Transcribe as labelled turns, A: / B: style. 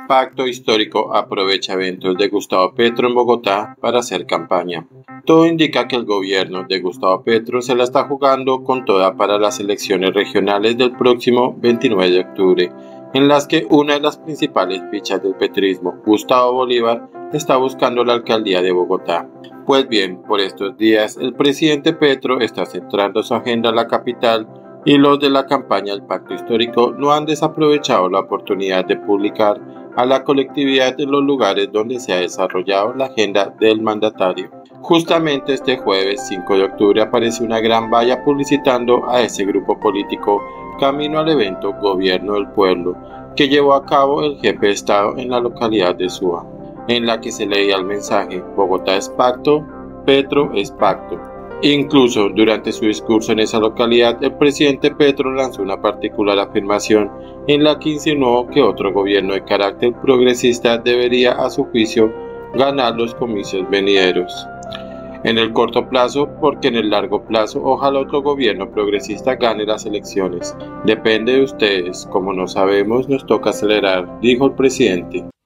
A: Pacto Histórico aprovecha eventos de Gustavo Petro en Bogotá para hacer campaña. Todo indica que el gobierno de Gustavo Petro se la está jugando con toda para las elecciones regionales del próximo 29 de octubre, en las que una de las principales fichas del petrismo, Gustavo Bolívar, está buscando la alcaldía de Bogotá. Pues bien, por estos días el presidente Petro está centrando su agenda en la capital y los de la campaña del Pacto Histórico no han desaprovechado la oportunidad de publicar a la colectividad en los lugares donde se ha desarrollado la agenda del mandatario. Justamente este jueves 5 de octubre apareció una gran valla publicitando a ese grupo político camino al evento Gobierno del Pueblo que llevó a cabo el jefe de Estado en la localidad de Suba, en la que se leía el mensaje Bogotá es pacto, Petro es pacto. Incluso durante su discurso en esa localidad, el presidente Petro lanzó una particular afirmación en la que insinuó que otro gobierno de carácter progresista debería, a su juicio, ganar los comicios venideros. En el corto plazo, porque en el largo plazo, ojalá otro gobierno progresista gane las elecciones. Depende de ustedes, como no sabemos, nos toca acelerar, dijo el presidente.